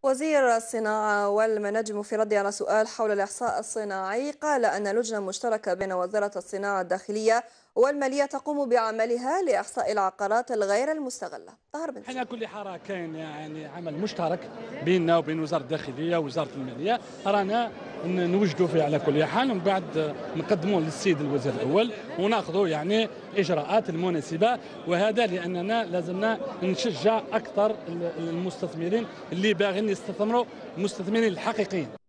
وزير الصناعة والمناجم في رد على سؤال حول الإحصاء الصناعي قال أن لجنة مشتركة بين وزارة الصناعة الداخلية والمالية تقوم بعملها لإحصاء العقارات الغير المستغلة. طاهر بن احنا سعيد. كل حاره كاين يعني عمل مشترك بيننا وبين وزاره الداخليه ووزاره الماليه، رانا نوجدوا فيه على كل حال، ومن بعد نقدموه للسيد الوزير الاول وناخذوا يعني اجراءات المناسبه، وهذا لاننا لازمنا نشجع اكثر المستثمرين اللي باغيين يستثمروا، المستثمرين الحقيقيين.